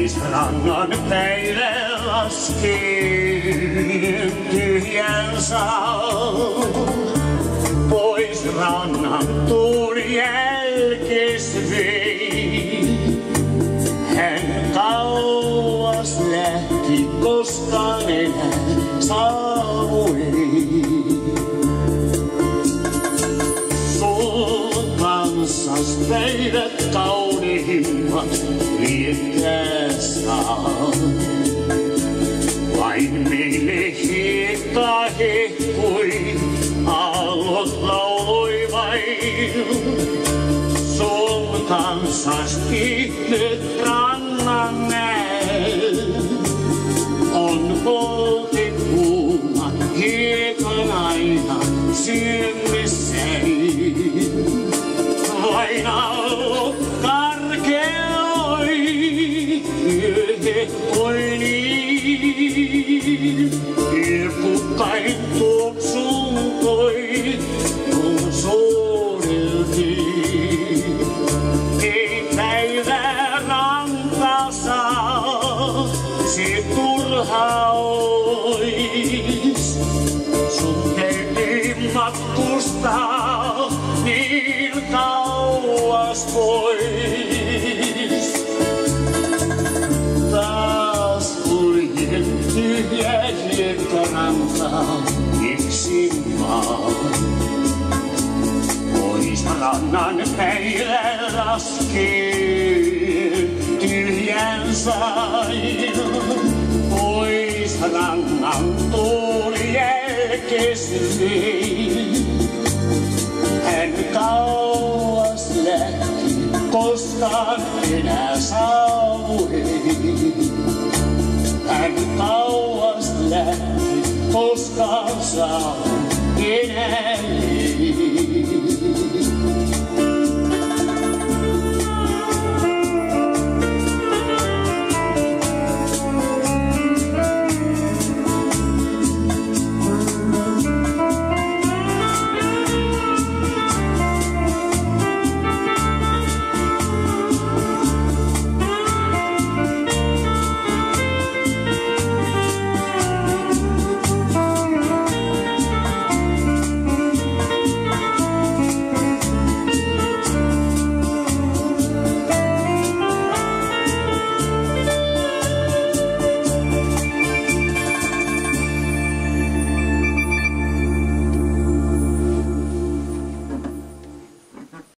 Pois rannan teille laskin tyhjän sal. Pois rannan tuuli jälkes vei. Hän kauas lähti, koska enää saavui. Sul kanssas päivät kauniimmat viettää saa. Vain meille hiekka hehkui, aallot lauloi vain. Sun kanssas nyt rannan näen. On polti kuuma hiekan aina syömissäin. Vain aallot karkeoi, yö hehkoi niin. Irkukkain tuoksuntoi, kun suuriltiin. Ei päivää ranta saa, se turha ois. Sun täytyy matkustaa niin kauas pois. Taas kuljen tyhjä hiekkarantaa yksin vaan. Pois rannan päivä laskee tyhjän sain. Pois rannan tuuli jälkes vei. Hän kauas lähti, koskaan enää saavui. Hän kauas lähti, koskaan saavui enää.